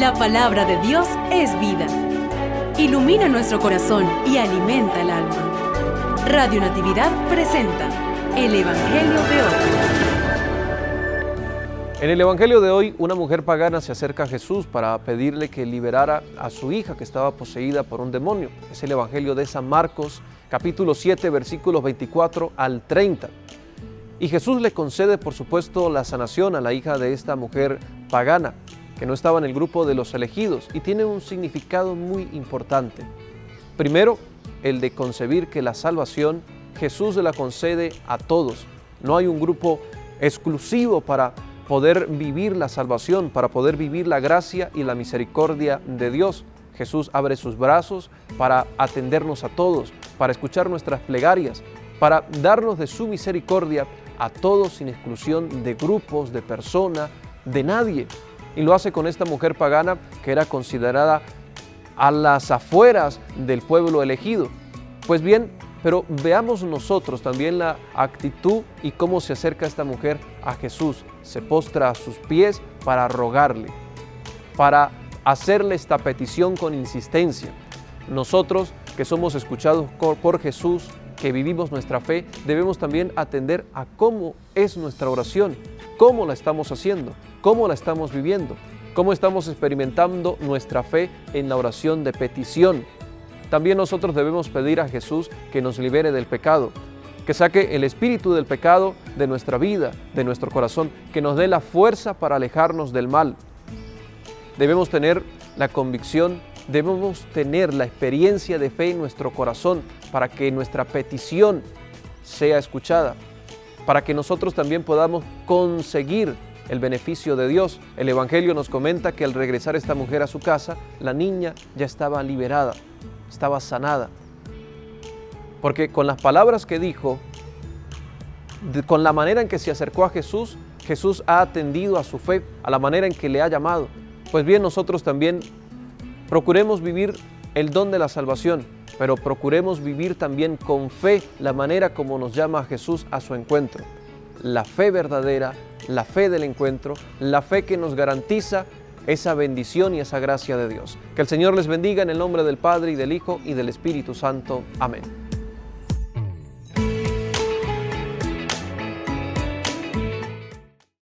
La palabra de Dios es vida. Ilumina nuestro corazón y alimenta el alma. Radio Natividad presenta el Evangelio de hoy. En el Evangelio de hoy, una mujer pagana se acerca a Jesús para pedirle que liberara a su hija que estaba poseída por un demonio. Es el Evangelio de San Marcos, capítulo 7, versículos 24 al 30. Y Jesús le concede, por supuesto, la sanación a la hija de esta mujer pagana, que no estaba en el grupo de los elegidos, y tiene un significado muy importante. Primero, el de concebir que la salvación Jesús la concede a todos. No hay un grupo exclusivo para poder vivir la salvación, para poder vivir la gracia y la misericordia de Dios. Jesús abre sus brazos para atendernos a todos, para escuchar nuestras plegarias, para darnos de su misericordia a todos sin exclusión de grupos, de personas, de nadie. Y lo hace con esta mujer pagana que era considerada a las afueras del pueblo elegido. Pues bien, pero veamos nosotros también la actitud y cómo se acerca esta mujer a Jesús. Se postra a sus pies para rogarle, para hacerle esta petición con insistencia. Nosotros que somos escuchados por Jesús, que vivimos nuestra fe, debemos también atender a cómo es nuestra oración, cómo la estamos haciendo, cómo la estamos viviendo, cómo estamos experimentando nuestra fe en la oración de petición. También nosotros debemos pedir a Jesús que nos libere del pecado, que saque el espíritu del pecado de nuestra vida, de nuestro corazón, que nos dé la fuerza para alejarnos del mal. Debemos tener la convicción, debemos tener la experiencia de fe en nuestro corazón para que nuestra petición sea escuchada, para que nosotros también podamos conseguir el beneficio de Dios. El Evangelio nos comenta que al regresar esta mujer a su casa, la niña ya estaba liberada, estaba sanada. Porque con las palabras que dijo, con la manera en que se acercó a Jesús, Jesús ha atendido a su fe, a la manera en que le ha llamado. Pues bien, nosotros también procuremos vivir el don de la salvación, pero procuremos vivir también con fe la manera como nos llama Jesús a su encuentro. La fe verdadera, la fe del encuentro, la fe que nos garantiza esa bendición y esa gracia de Dios. Que el Señor les bendiga en el nombre del Padre y del Hijo y del Espíritu Santo. Amén.